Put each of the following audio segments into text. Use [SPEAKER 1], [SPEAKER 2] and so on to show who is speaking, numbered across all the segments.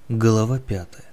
[SPEAKER 1] Глава 5.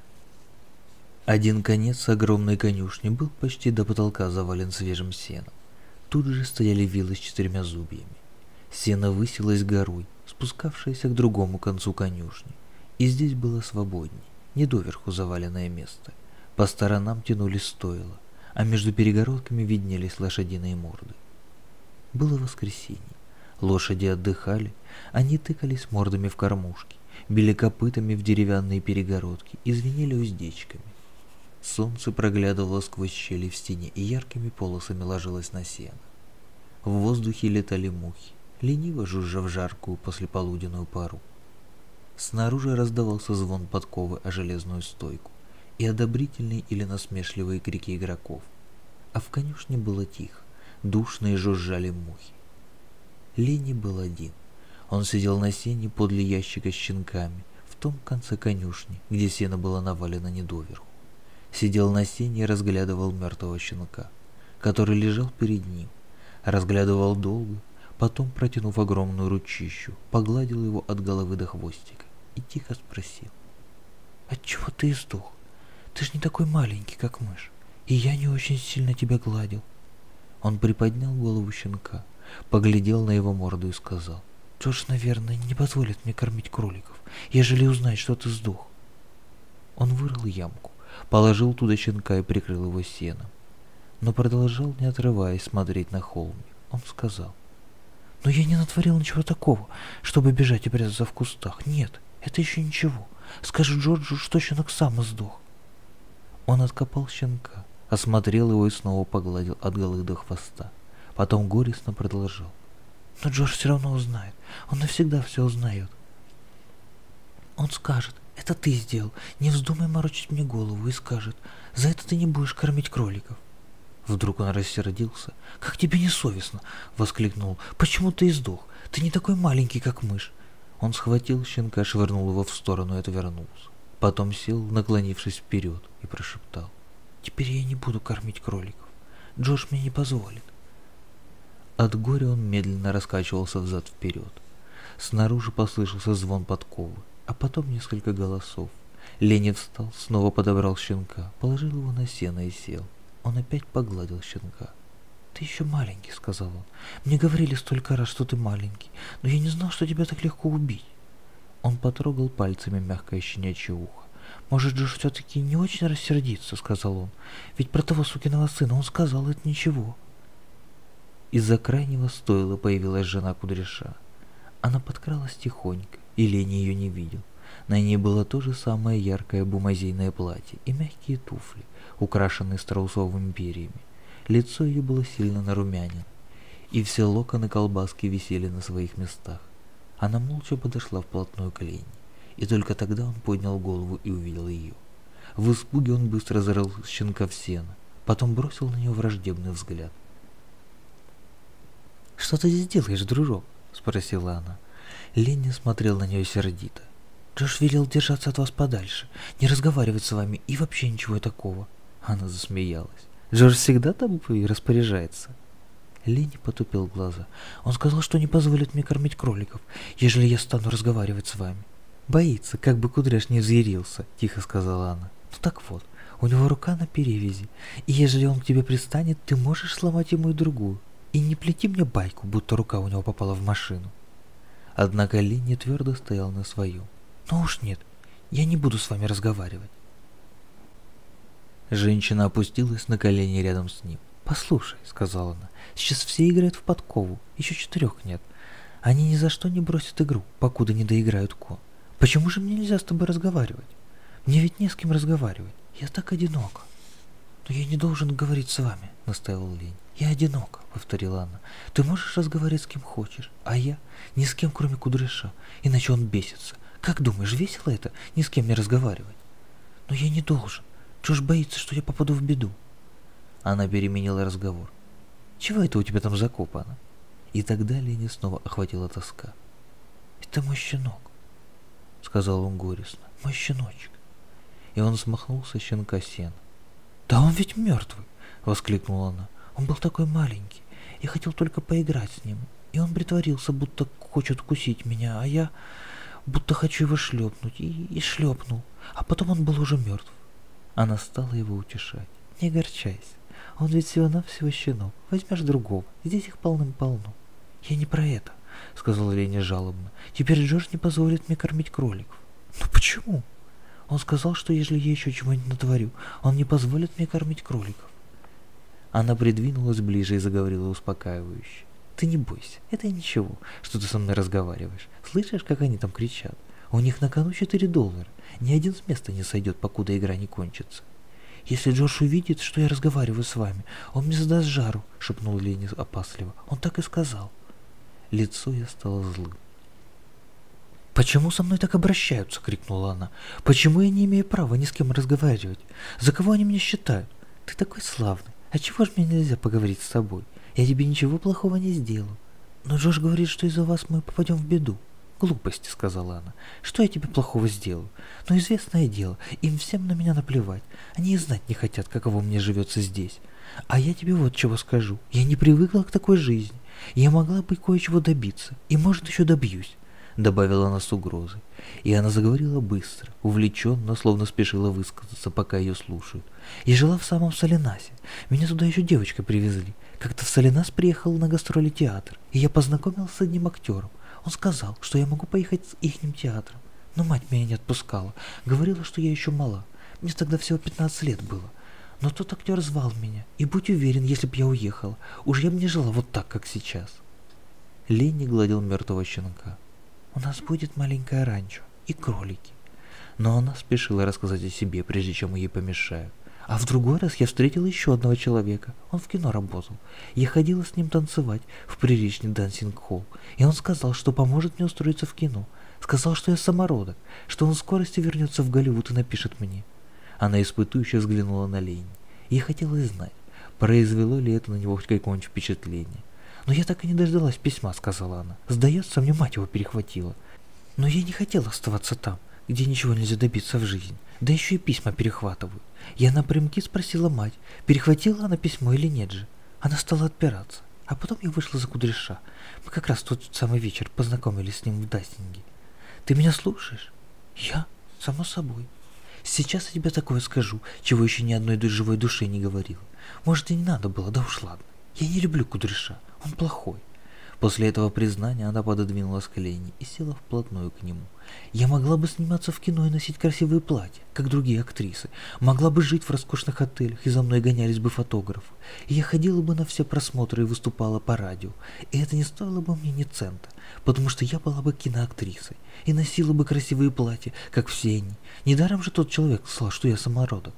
[SPEAKER 1] Один конец огромной конюшни был почти до потолка завален свежим сеном. Тут же стояли вилы с 4 зубьями. Сено высилось горой, спускавшееся к другому концу конюшни, и здесь было свободней, не доверху заваленное место. По сторонам тянулись стойла, а между перегородками виднелись лошадиные морды. Было воскресенье. Лошади отдыхали, они тыкались мордами в кормушки, били копытами в деревянные перегородки и звенели уздечками. Солнце проглядывало сквозь щели в стене и яркими полосами ложилось на сено. В воздухе летали мухи, лениво жужжа в жаркую послеполуденную пару. Снаружи раздавался звон подковы о железную стойку и одобрительные или насмешливые крики игроков. А в конюшне было тихо, душно и жужжали мухи. Лени был один. Он сидел на сене подле ящика с щенками, в том конце конюшни, где сено было навалено недоверху. Сидел на сене и разглядывал мертвого щенка, который лежал перед ним. Разглядывал долго, потом, протянув огромную ручищу, погладил его от головы до хвостика и тихо спросил: «Отчего ты издох? Ты ж не такой маленький, как мышь, и я не очень сильно тебя гладил». Он приподнял голову щенка, поглядел на его морду и сказал: «Джордж, наверное, не позволит мне кормить кроликов, ежели узнает, что ты сдох». Он вырыл ямку, положил туда щенка и прикрыл его сеном, но продолжал, не отрываясь, смотреть на холмик. Он сказал: «Но я не натворил ничего такого, чтобы бежать и прятаться в кустах. Нет, это еще ничего. Скажи Джорджу, что щенок сам сдох». Он откопал щенка, осмотрел его и снова погладил от головы до хвоста. Потом горестно продолжал: «Но Джордж все равно узнает. Он навсегда все узнает. Он скажет: это ты сделал, не вздумай морочить мне голову, и скажет: за это ты не будешь кормить кроликов». Вдруг он рассердился. «Как тебе не совестно?» — воскликнул. «Почему ты издох? Ты не такой маленький, как мышь». Он схватил щенка, швырнул его в сторону и отвернулся. Потом сел, наклонившись вперед, и прошептал: «Теперь я не буду кормить кроликов. Джордж мне не позволит». От горя он медленно раскачивался взад-вперед. Снаружи послышался звон подковы, а потом несколько голосов. Лени встал, снова подобрал щенка, положил его на сено и сел. Он опять погладил щенка. «Ты еще маленький», — сказал он. «Мне говорили столько раз, что ты маленький, но я не знал, что тебя так легко убить». Он потрогал пальцами мягкое щенячье ухо. «Может, Джордж все-таки не очень рассердится», — сказал он. «Ведь про того сукиного сына он сказал, это ничего». Из-за крайнего стойла появилась жена кудряша. Она подкралась тихонько, и Лени ее не видел. На ней было то же самое яркое бумазейное платье и мягкие туфли, украшенные страусовыми перьями. Лицо ее было сильно нарумянено, и все локоны колбаски висели на своих местах. Она молча подошла вплотную к Лене, и только тогда он поднял голову и увидел ее. В испуге он быстро зарыл щенка в сено, потом бросил на нее враждебный взгляд. «Что ты здесь делаешь, дружок?» — спросила она. Ленни смотрел на нее сердито. «Джордж велел держаться от вас подальше, не разговаривать с вами и вообще ничего такого». Она засмеялась. «Джордж всегда тобой распоряжается?» Ленни потупил глаза. «Он сказал, что не позволит мне кормить кроликов, ежели я стану разговаривать с вами». «Боится, как бы кудряш не взъярился», — тихо сказала она. «Ну так вот, у него рука на перевязи, и ежели он к тебе пристанет, ты можешь сломать ему и другую. И не плети мне байку, будто рука у него попала в машину». Однако Ленни твердо стоял на своем. «Ну уж нет, я не буду с вами разговаривать». Женщина опустилась на колени рядом с ним. «Послушай», — сказала она, — «сейчас все играют в подкову, еще 4 нет. Они ни за что не бросят игру, покуда не доиграют кон. Почему же мне нельзя с тобой разговаривать? Мне ведь не с кем разговаривать, я так одинока». «Но я не должен говорить с вами», — настаивал Лень. «Я одинока», — повторила она. «Ты можешь разговаривать с кем хочешь, а я ни с кем, кроме кудряша, иначе он бесится. Как думаешь, весело это, ни с кем не разговаривать?» «Но я не должен. Джордж боится, что я попаду в беду». Она переменила разговор. «Чего это у тебя там закопано?» И тогда Ленни снова охватила тоска. «Это мой щенок», — сказал он горестно. «Мой щеночек». И он смахнул со щенка сено. «Да он ведь мертвый!» — воскликнула она. «Он был такой маленький. Я хотел только поиграть с ним. И он притворился, будто хочет укусить меня, а я будто хочу его шлепнуть. И шлепнул. а потом он был уже мертв. Она стала его утешать. Не огорчайся, он ведь всего-навсего щенок, возьмешь другого, здесь их полным-полно. Я не про это, сказала Леня жалобно. Теперь Джордж не позволит мне кормить кроликов. Ну почему? Он сказал, что если я еще чего-нибудь натворю, он не позволит мне кормить кроликов. Она придвинулась ближе и заговорила успокаивающе. Ты не бойся, это ничего, что ты со мной разговариваешь. Слышишь, как они там кричат? У них на кону $4. Ни один с места не сойдет, покуда игра не кончится. Если Джордж увидит, что я разговариваю с вами, он мне задаст жару, шепнул Ленни опасливо. Он так и сказал. Лицо ее стало злым. «Почему со мной так обращаются?» — крикнула она. «Почему я не имею права ни с кем разговаривать? За кого они меня считают? Ты такой славный. А чего ж мне нельзя поговорить с тобой? Я тебе ничего плохого не сделаю. Но Джош говорит, что из-за вас мы попадем в беду». «Глупости», — сказала она. «Что я тебе плохого сделаю? Но известное дело, им всем на меня наплевать. Они и знать не хотят, каково мне живется здесь. А я тебе вот чего скажу. Я не привыкла к такой жизни. Я могла бы кое-чего добиться. И, может, еще добьюсь», — добавила она с угрозой. И она заговорила быстро, увлеченно, словно спешила высказаться, пока ее слушают. «Я жила в самом Салинасе. Меня туда еще девочкой привезли. Как-то в Салинас приехал на гастроли театр, и я познакомился с одним актером. Он сказал, что я могу поехать с ихним театром. Но мать меня не отпускала. Говорила, что я еще мала. Мне тогда всего 15 лет было. Но тот актер звал меня. И будь уверен, если б я уехала, уж я бы не жила вот так, как сейчас». Ленни гладил мертвого щенка. «У нас будет маленькое ранчо и кролики». Но она спешила рассказать о себе, прежде чем ей помешают. «А в другой раз я встретила еще одного человека. Он в кино работал. Я ходила с ним танцевать в приличный дансинг-холл, и он сказал, что поможет мне устроиться в кино. Сказал, что я самородок, что он в скорости вернется в Голливуд и напишет мне». Она испытующе взглянула на Ленни. Ей хотелось знать, произвело ли это на него хоть какое-нибудь впечатление. «Но я так и не дождалась письма», — сказала она. «Сдается, мне мать его перехватила. Но я не хотела оставаться там, где ничего нельзя добиться в жизни. Да еще и письма перехватывают. Я напрямки спросила мать, перехватила она письмо или нет же. Она стала отпираться. А потом я вышла за Кудряша. Мы как раз в тот самый вечер познакомились с ним в дастинге. Ты меня слушаешь?» «Я? Само собой. Сейчас я тебе такое скажу, чего еще ни одной живой душе не говорила. Может, и не надо было, да уж ладно. Я не люблю Кудряша, он плохой». После этого признания она пододвинулась к Ленни и села вплотную к нему. «Я могла бы сниматься в кино и носить красивые платья, как другие актрисы. Могла бы жить в роскошных отелях, и за мной гонялись бы фотографы. И я ходила бы на все просмотры и выступала по радио. И это не стоило бы мне ни цента, потому что я была бы киноактрисой и носила бы красивые платья, как все они. Недаром же тот человек сказал, что я самородок».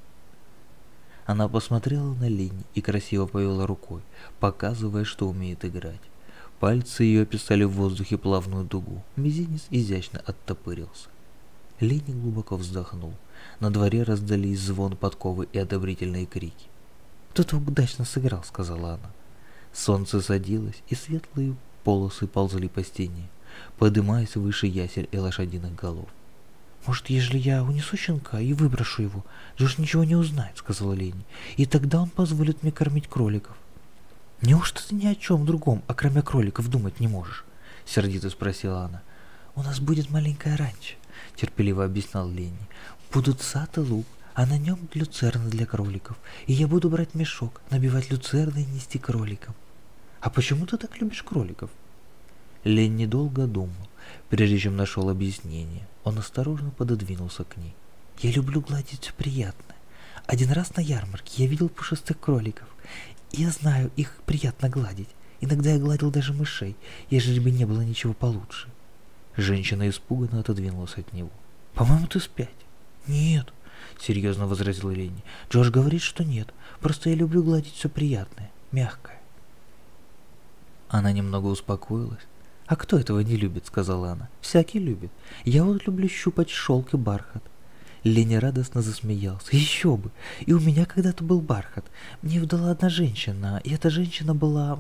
[SPEAKER 1] Она посмотрела на Ленни и красиво повела рукой, показывая, что умеет играть. Пальцы ее описали в воздухе плавную дугу, мизинец изящно оттопырился. Ленни глубоко вздохнул. На дворе раздались звон подковы и одобрительные крики. «Кто-то удачно сыграл», — сказала она. Солнце садилось, и светлые полосы ползли по стене, подымаясь выше ясель и лошадиных голов. «Может, ежели я унесу щенка и выброшу его, Джош ничего не узнает», — сказала Ленни, «и тогда он позволит мне кормить кроликов». «Неужто ты ни о чем другом, окромя кроликов, думать не можешь?» — сердито спросила она. «У нас будет маленькое ранчо», — терпеливо объяснял Ленни. «Будут сад и луг, а на нем люцерны для кроликов, и я буду брать мешок, набивать люцерны и нести кроликам». «А почему ты так любишь кроликов?» Ленни долго думал, прежде чем нашел объяснение. Он осторожно пододвинулся к ней. «Я люблю гладить все приятное. Один раз на ярмарке я видел пушистых кроликов. Я знаю, их приятно гладить. Иногда я гладил даже мышей, ежели бы не было ничего получше». Женщина испуганно отодвинулась от него. «По-моему, ты спять». «Нет», — серьезно возразил Ленни. «Джош говорит, что нет. Просто я люблю гладить все приятное, мягкое». Она немного успокоилась. «А кто этого не любит?» — сказала она. «Всякий любит. Я вот люблю щупать шелк и бархат». Леня радостно засмеялся. «Еще бы! И у меня когда-то был бархат. Мне его дала одна женщина, и эта женщина была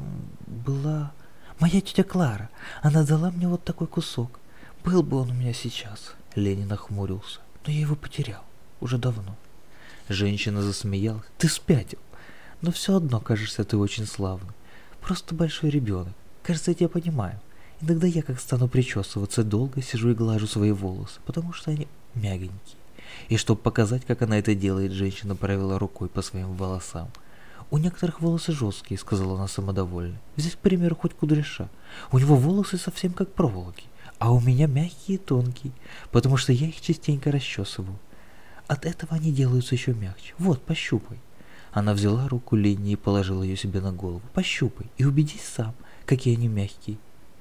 [SPEAKER 1] моя тетя Клара. Она дала мне вот такой кусок. Был бы он у меня сейчас». Леня нахмурился. «Но я его потерял. Уже давно». Женщина засмеялась. «Ты спятил. Но все одно, кажется, ты очень славный. Просто большой ребенок. Кажется, я тебя понимаю. Иногда я, как стану причесываться, долго сижу и глажу свои волосы, потому что они мягенькие. И чтобы показать, как она это делает, женщина провела рукой по своим волосам. «У некоторых волосы жесткие», — сказала она самодовольно. «Взять, к примеру, хоть Кудряша. У него волосы совсем как проволоки, а у меня мягкие и тонкие, потому что я их частенько расчесываю. От этого они делаются еще мягче. Вот, пощупай». Она взяла руку Ленни и положила ее себе на голову. «Пощупай и убедись сам, какие они мягкие».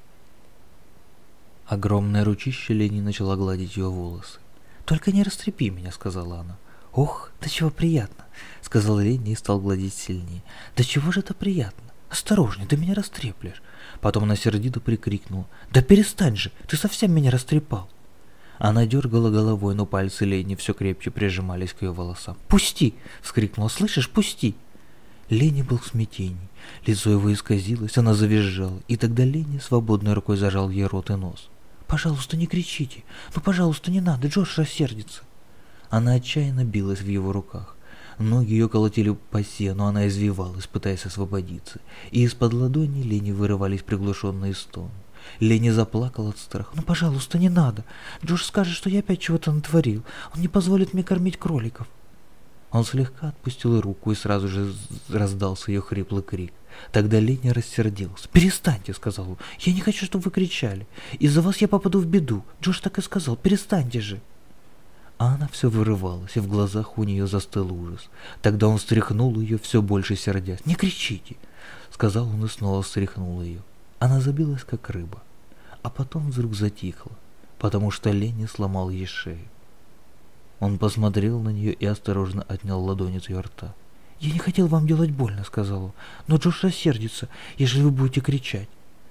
[SPEAKER 1] Огромное ручище Ленни начала гладить ее волосы. «Только не растрепи меня», — сказала она. «Ох, да чего приятно», — сказал Ленни и стал гладить сильнее. «Да чего же это приятно? Осторожней, ты меня растреплешь». Потом она сердито прикрикнула. «Да перестань же, ты совсем меня растрепал». Она дергала головой, но пальцы Ленни все крепче прижимались к ее волосам. «Пусти!» — вскрикнула. «Слышишь, пусти!» Ленни был в смятении. Лицо его исказилось, она завизжала, и тогда Ленни свободной рукой зажал ей рот и нос. «Пожалуйста, не кричите! Ну, пожалуйста, не надо, Джош рассердится!» Она отчаянно билась в его руках. Ноги ее колотили по сену, она извивалась, пытаясь освободиться, и из-под ладони Ленни вырывались приглушенные стоны. Ленни заплакал от страха. «Ну, пожалуйста, не надо! Джош скажет, что я опять чего-то натворил. Он не позволит мне кормить кроликов». Он слегка отпустил руку, и сразу же раздался ее хриплый крик. Тогда Ленни рассердился. «Перестаньте», — сказал он. «Я не хочу, чтобы вы кричали. Из-за вас я попаду в беду. Джош так и сказал. Перестаньте же». А она все вырывалась, и в глазах у нее застыл ужас. Тогда он встряхнул ее, все больше сердясь. «Не кричите», — сказал он и снова встряхнул ее. Она забилась, как рыба, а потом вдруг затихла, потому что Ленни сломал ей шею. Он посмотрел на нее и осторожно отнял ладонь от ее рта. «Я не хотел вам делать больно», — сказал он, — «но Джош рассердится, если вы будете кричать».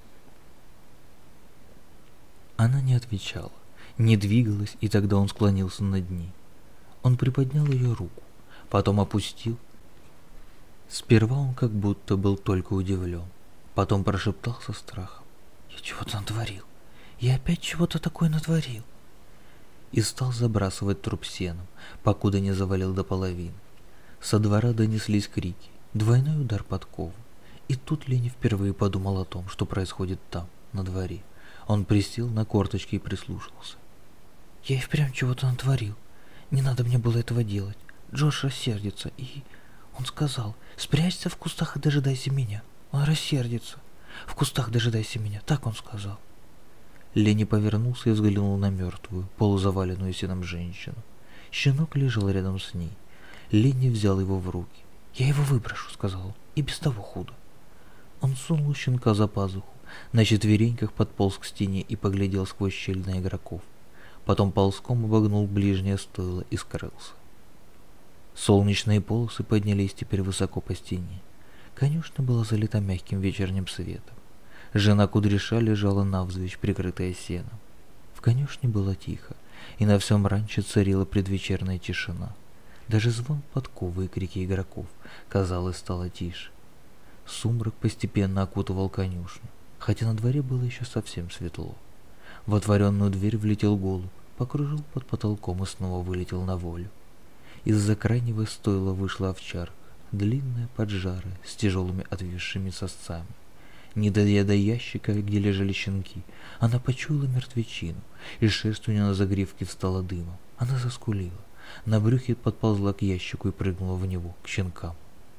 [SPEAKER 1] Она не отвечала, не двигалась, и тогда он склонился над ней. Он приподнял ее руку, потом опустил. Сперва он как будто был только удивлен. Потом прошептал со страхом. «Я чего-то натворил. Я опять чего-то такое натворил». И стал забрасывать труп сеном, покуда не завалил до половины. Со двора донеслись крики, двойной удар подковы. И тут Ленни впервые подумал о том, что происходит там, на дворе. Он присел на корточки и прислушался. «Я и впрямь чего-то натворил. Не надо мне было этого делать. Джош рассердится, и...» Он сказал: «Спрячься в кустах и дожидайся меня. Он рассердится. В кустах дожидайся меня», так он сказал. Ленни повернулся и взглянул на мертвую, полузаваленную сеном женщину. Щенок лежал рядом с ней. Ленни взял его в руки. «Я его выброшу», — сказал он, — «и без того худо». Он сунул щенка за пазуху, на четвереньках подполз к стене и поглядел сквозь щель на игроков. Потом ползком обогнул ближнее стойло и скрылся. Солнечные полосы поднялись теперь высоко по стене. Конюшня была залита мягким вечерним светом. Жена Кудряша лежала навзничь, прикрытая сеном. В конюшне было тихо, и на всем ранчо царила предвечерная тишина. Даже звон подковы и крики игроков, казалось, стало тише. Сумрак постепенно окутывал конюшню, хотя на дворе было еще совсем светло. В отворенную дверь влетел голубь, покружил под потолком и снова вылетел на волю. Из-за крайнего стойла вышла овчарка, длинная, поджарая, с тяжелыми отвисшими сосцами. Не дойдя до ящика, где лежали щенки, она почуяла мертвечину, и шерсть у нее на загривке встала дымом. Она заскулила, на брюхе подползла к ящику и прыгнула в него, к щенкам.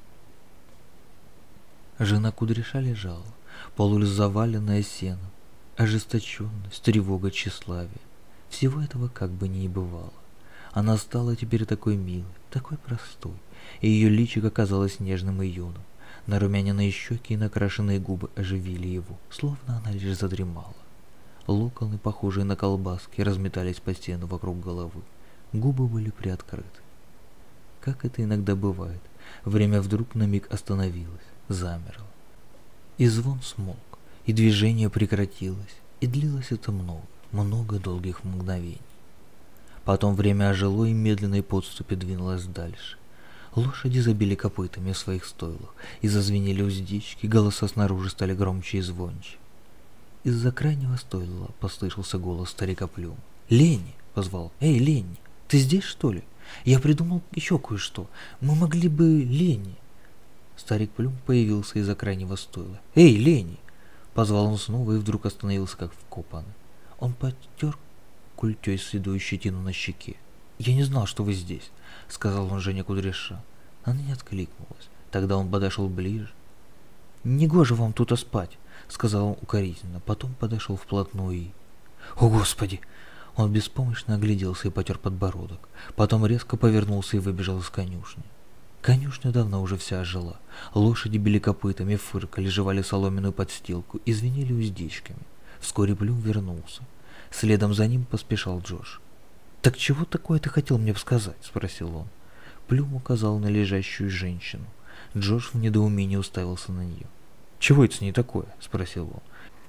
[SPEAKER 1] Жена Кудряша лежала, полузаваленная сеном, ожесточенность, тревога, тщеславие. Всего этого как бы не бывало. Она стала теперь такой милой, такой простой, и ее личико казалось нежным и юным. Нарумяненные щеки и накрашенные губы оживили его, словно она лишь задремала. Локоны, похожие на колбаски, разметались по стену вокруг головы. Губы были приоткрыты. Как это иногда бывает, время вдруг на миг остановилось, замерло. И звон смолк, и движение прекратилось, и длилось это много долгих мгновений. Потом время ожило и медленной подступи двинулось дальше. Лошади забили копытами в своих стойлах, и зазвенели уздечки, голоса снаружи стали громче и звонче. Из-за крайнего стойла послышался голос старика Плюма. «Ленни!» — позвал. «Эй, Ленни, ты здесь, что ли? Я придумал еще кое-что. Мы могли бы, Ленни...» Старик Плюм появился из-за крайнего стойла. «Эй, Ленни!» — позвал он снова и вдруг остановился, как вкопанный. Он потер культей седую щетину на щеке. «Я не знал, что вы здесь», — сказал он Жене Кудряша. Она не откликнулась. Тогда он подошел ближе. «Негоже вам тут спать», — сказал он укоризненно. Потом подошел вплотную и... «О, Господи!» Он беспомощно огляделся и потер подбородок. Потом резко повернулся и выбежал из конюшни. Конюшня давно уже вся ожила. Лошади били копытами, фыркали, жевали соломенную подстилку и звенели уздечками. Вскоре Плюм вернулся. Следом за ним поспешал Джордж. «Так чего такое ты хотел мне сказать?» — спросил он. Плюм указал на лежащую женщину. Джордж в недоумении уставился на нее. «Чего это с ней такое?» — спросил он.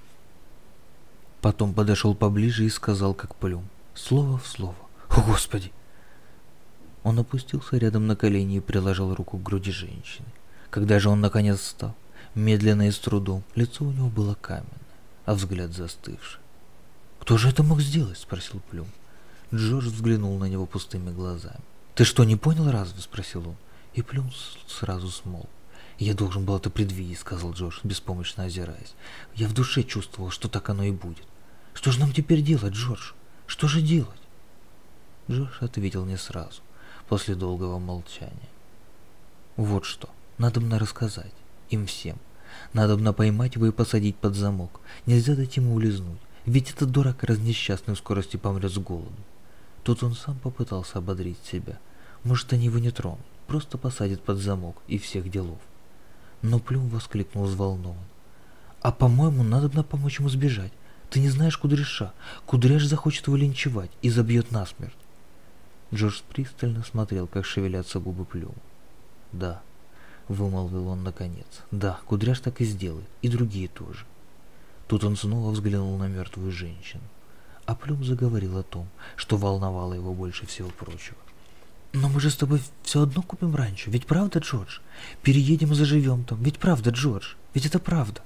[SPEAKER 1] Потом подошел поближе и сказал, как Плюм, слово в слово. «О, Господи!» Он опустился рядом на колени и приложил руку к груди женщины. Когда же он наконец встал, медленно и с трудом, лицо у него было каменное, а взгляд застывший. «Кто же это мог сделать?» — спросил Плюм. Джордж взглянул на него пустыми глазами. «Ты что, не понял разве?» — спросил он. И Плюм сразу смолк. «Я должен был это предвидеть», — сказал Джордж, беспомощно озираясь. «Я в душе чувствовал, что так оно и будет. Что же нам теперь делать, Джордж? Что же делать?» Джордж ответил не сразу, после долгого молчания. «Вот что, надобно рассказать им всем. Надобно поймать его и посадить под замок. Нельзя дать ему улизнуть, ведь этот дурак разнесчастный в скорости помрет с голоду». Тут он сам попытался ободрить себя. Может, они его не тронут, просто посадят под замок и всех делов. Но Плюм воскликнул взволнован. «А по-моему, надобно помочь ему сбежать. Ты не знаешь Кудряша. Кудряш захочет его линчевать и забьет насмерть». Джордж пристально смотрел, как шевелятся губы Плюма. «Да», — вымолвил он наконец, — «да, Кудряш так и сделает, и другие тоже». Тут он снова взглянул на мертвую женщину. А Плюм заговорил о том, что волновало его больше всего прочего. «Но мы же с тобой все одно купим раньше, ведь правда, Джордж? Переедем и заживем там, ведь правда, Джордж? Ведь это правда».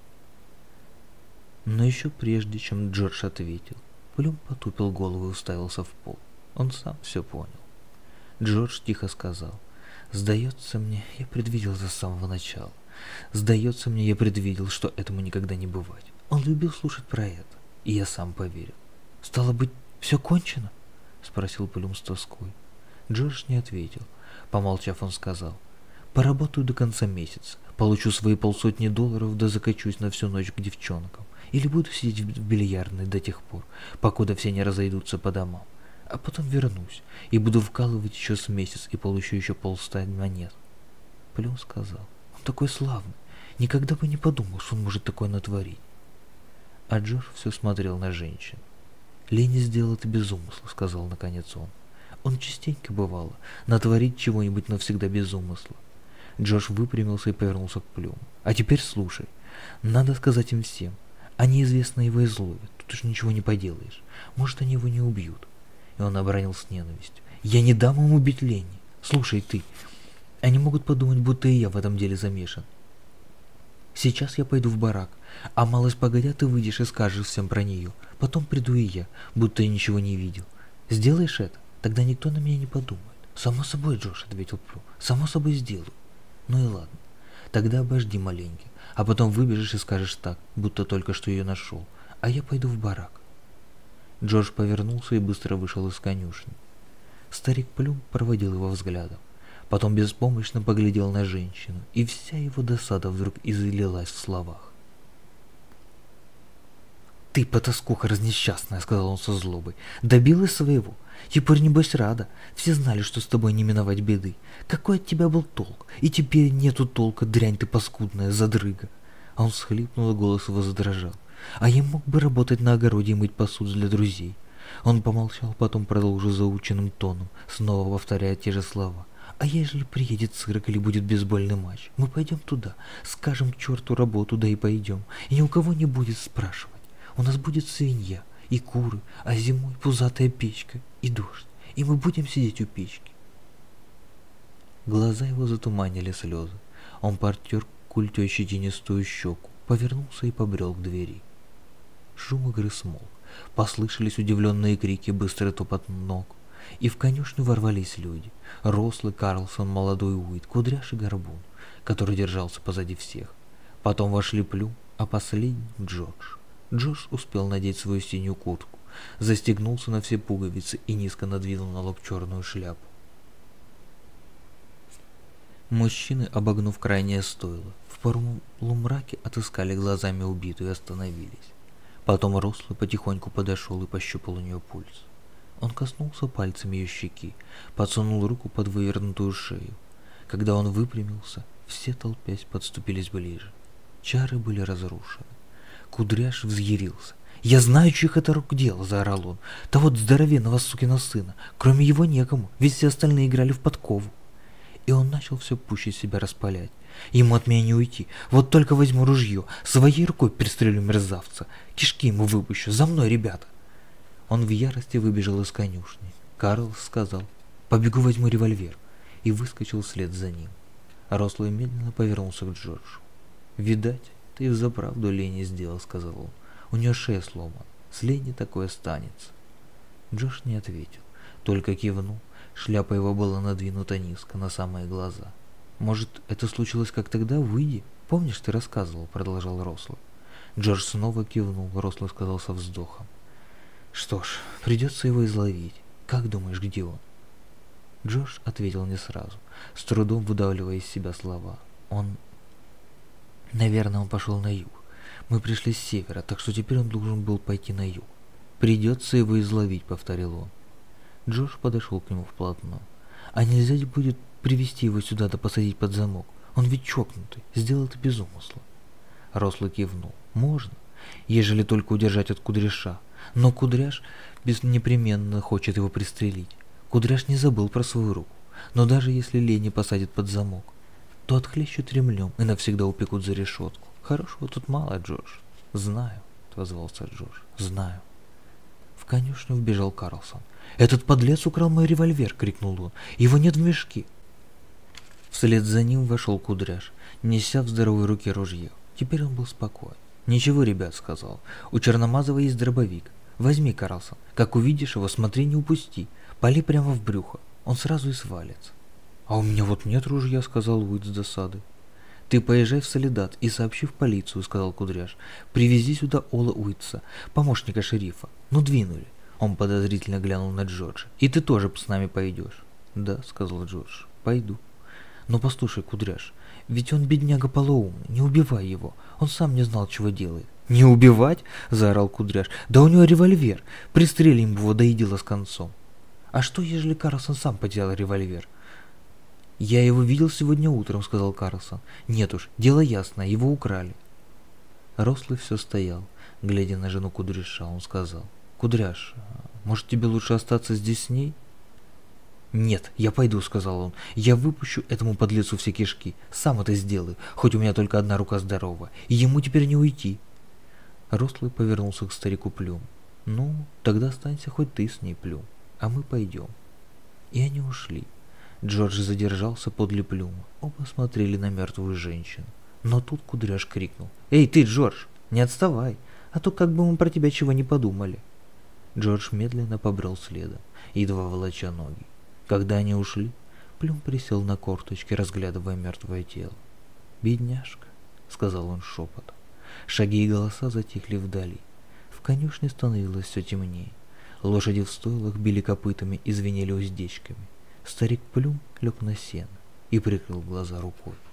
[SPEAKER 1] Но еще прежде, чем Джордж ответил, Плюм потупил голову и уставился в пол. Он сам все понял. Джордж тихо сказал: «Сдается мне, я предвидел это с самого начала. Сдается мне, я предвидел, что этому никогда не бывать. Он любил слушать про это, и я сам поверил». «Стало быть, все кончено?» — спросил Плюм с тоской. Джордж не ответил. Помолчав, он сказал: «Поработаю до конца месяца, получу свои $500, да закачусь на всю ночь к девчонкам. Или буду сидеть в бильярдной до тех пор, покуда все не разойдутся по домам. А потом вернусь и буду вкалывать еще с месяц и получу еще 100 монет». Плюм сказал: «Он такой славный, никогда бы не подумал, что он может такое натворить». А Джордж все смотрел на женщину. «Ленни сделал это без умысла», — сказал наконец он. «Он частенько бывало натворить чего-нибудь навсегда без умысла». Джордж выпрямился и повернулся к Плюму. «А теперь слушай. Надо сказать им всем. Они известно его изловят. Тут уж ничего не поделаешь. Может, они его не убьют». И он обронил с ненавистью: «Я не дам им убить Ленни. Слушай ты. Они могут подумать, будто и я в этом деле замешан. Сейчас я пойду в барак, а малость погодя ты выйдешь и скажешь всем про нее. Потом приду и я, будто я ничего не видел. Сделаешь это? Тогда никто на меня не подумает». «Само собой, Джош», — ответил Плюм, — «само собой сделаю». «Ну и ладно. Тогда обожди маленько, а потом выбежишь и скажешь так, будто только что ее нашел, а я пойду в барак». Джордж повернулся и быстро вышел из конюшни. Старик Плюм проводил его взглядом. Потом беспомощно поглядел на женщину, и вся его досада вдруг излилась в словах. «Ты, потаскуха разнесчастная», — сказал он со злобой, — «добилась своего. Теперь, небось, рада. Все знали, что с тобой не миновать беды. Какой от тебя был толк? И теперь нету толка, дрянь ты паскудная, задрыга». А он всхлипнул, и голос его задрожал. «А я мог бы работать на огороде и мыть посуду для друзей». Он помолчал, потом продолжил заученным тоном, снова повторяя те же слова. «А ежели приедет цирк или будет бейсбольный матч, мы пойдем туда, скажем к черту работу, да и пойдем, и ни у кого не будет спрашивать. У нас будет свинья и куры, а зимой пузатая печка и дождь, и мы будем сидеть у печки». Глаза его затуманили слезы. Он потер культей щетинистую щеку, повернулся и побрел к двери. Шум игры смолк. Послышались удивленные крики, быстрый топот ног, и в конюшню ворвались люди. Рослый Карлсон, молодой Уит, Кудряш и Горбун, который держался позади всех. Потом вошли Плюм, а последним Джордж. Джордж успел надеть свою синюю куртку, застегнулся на все пуговицы и низко надвинул на лоб черную шляпу. Мужчины, обогнув крайнее стойло, в полумраке отыскали глазами убитую и остановились. Потом Рослый потихоньку подошел и пощупал у нее пульс. Он коснулся пальцами ее щеки, подсунул руку под вывернутую шею. Когда он выпрямился, все толпясь подступились ближе. Чары были разрушены. Кудряш взъярился. «Я знаю, чьих это рук дело!» — заорал он. «Того здоровенного сукина сына! Кроме его некому, ведь все остальные играли в подкову!» И он начал все пуще себя распалять. «Ему от меня не уйти. Вот только возьму ружье, своей рукой пристрелю мерзавца. Кишки ему выпущу. За мной, ребята!» Он в ярости выбежал из конюшни. Карлс сказал: «Побегу, возьму револьвер», и выскочил вслед за ним. Рослый медленно повернулся к Джорджу. «Видать, ты и взаправду Ленни сделал», — сказал он. «У нее шея сломана. С Ленни такое станется». Джордж не ответил, только кивнул. Шляпа его была надвинута низко, на самые глаза. «Может, это случилось как тогда в Уиде? Помнишь, ты рассказывал?» — продолжал Рослый. Джордж снова кивнул. Рослый сказал со вздохом: «Что ж, придется его изловить. Как думаешь, где он?» Джордж ответил не сразу, с трудом выдавливая из себя слова. Наверное, он пошел на юг. Мы пришли с севера, так что теперь он должен был пойти на юг. «Придется его изловить», — повторил он. Джордж подошел к нему вплотную. «А нельзя ли будет привести его сюда да посадить под замок? Он ведь чокнутый, сделал это без умысла». Рослый кивнул. «Можно, ежели только удержать от Кудряша. Но Кудряш непременно хочет его пристрелить. Кудряш не забыл про свою руку. Но даже если Ленни посадит под замок, то отхлещут ремнем и навсегда упекут за решетку. Хорошего тут мало, Джордж». «Знаю», — отозвался Джордж, — «знаю». В конюшню вбежал Карлсон. «Этот подлец украл мой револьвер!» — крикнул он. «Его нет в мешке!» Вслед за ним вошел Кудряш, неся в здоровой руке ружье. Теперь он был спокоен. «Ничего, ребят», — сказал, — «у Черномазова есть дробовик. Возьми, Карлсон. Как увидишь его, смотри, не упусти. Пали прямо в брюхо. Он сразу и свалится». «А у меня вот нет ружья», — сказал Уит с досады. «Ты поезжай в Соледад и сообщи в полицию», — сказал Кудряш. «Привези сюда Ола Уитса, помощника шерифа. Ну, двинули». Он подозрительно глянул на Джорджа. «И ты тоже с нами пойдешь?» «Да», — сказал Джордж, — «пойду». «Но послушай, Кудряш, ведь он бедняга полоумный, не убивай его. Он сам не знал, чего делает». «Не убивать?» — заорал Кудряш. «Да у него револьвер. Пристрелим его, да и дело с концом». «А что, ежели Карлсон сам потерял револьвер?» «Я его видел сегодня утром», — сказал Карлсон. «Нет уж, дело ясное, его украли». Рослый все стоял, глядя на жену Кудряша. Он сказал: «Кудряш, может, тебе лучше остаться здесь с ней?» «Нет, я пойду», — сказал он. «Я выпущу этому подлецу все кишки. Сам это сделаю, хоть у меня только одна рука здорова. И ему теперь не уйти». Рослый повернулся к старику Плюм. «Ну, тогда останься хоть ты с ней, Плюм, а мы пойдем». И они ушли. Джордж задержался подле Плюма. Оба смотрели на мертвую женщину. Но тут Кудряш крикнул: «Эй, ты, Джордж, не отставай, а то как бы мы про тебя чего не подумали». Джордж медленно побрел следом, едва волоча ноги. Когда они ушли, Плюм присел на корточки, разглядывая мертвое тело. «Бедняжка», — сказал он шепотом. Шаги и голоса затихли вдали. В конюшне становилось все темнее. Лошади в стойлах били копытами и звенели уздечками. Старик Плюм лег на сено и прикрыл глаза рукой.